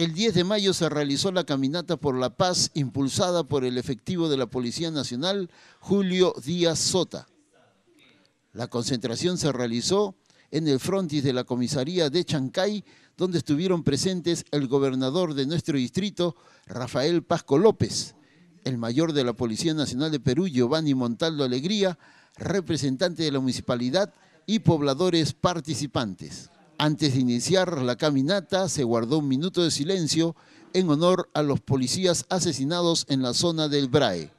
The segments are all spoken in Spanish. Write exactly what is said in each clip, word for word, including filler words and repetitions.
El diez de mayo se realizó la Caminata por la Paz impulsada por el efectivo de la Policía Nacional, Julio Díaz Sota. La concentración se realizó en el frontis de la comisaría de Chancay, donde estuvieron presentes el gobernador de nuestro distrito, Rafael Pasco López, el mayor de la Policía Nacional de Perú, Giovanni Montaldo Alegría, representante de la municipalidad y pobladores participantes. Antes de iniciar la caminata, se guardó un minuto de silencio en honor a los policías asesinados en la zona del Brae.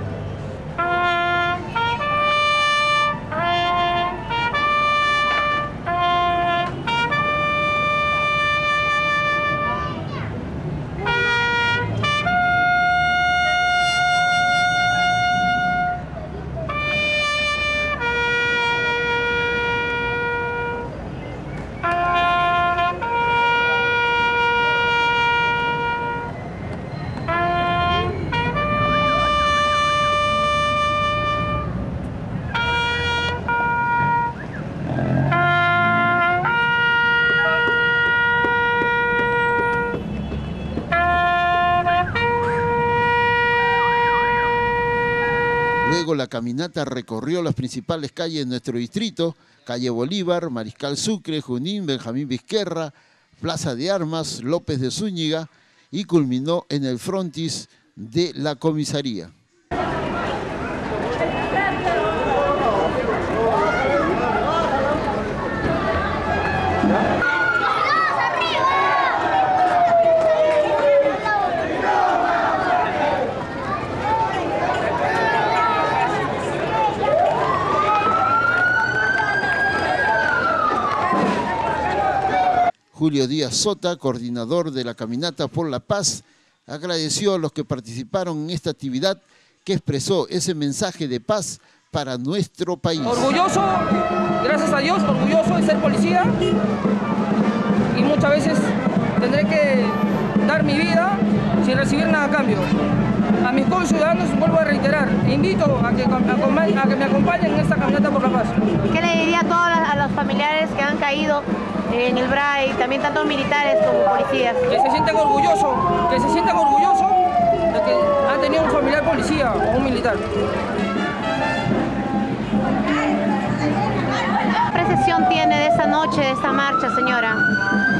Luego la caminata recorrió las principales calles de nuestro distrito, calle Bolívar, Mariscal Sucre, Junín, Benjamín Vizquerra, Plaza de Armas, López de Zúñiga y culminó en el frontis de la comisaría. Julio Díaz Sota, coordinador de la Caminata por la Paz, agradeció a los que participaron en esta actividad que expresó ese mensaje de paz para nuestro país. Orgulloso, gracias a Dios, orgulloso de ser policía y muchas veces tendré que dar mi vida sin recibir nada a cambio. A mis conciudadanos, vuelvo a reiterar, invito a que, a, a que me acompañen en esta Caminata por la Paz. ¿Qué le diría a todos a los familiares que han caído en el Brae y también tanto militares como policías? Que se sientan orgullosos, que se sientan orgullosos de que han tenido un familiar policía o un militar. ¿Qué percepción tiene de esta noche, de esta marcha, señora?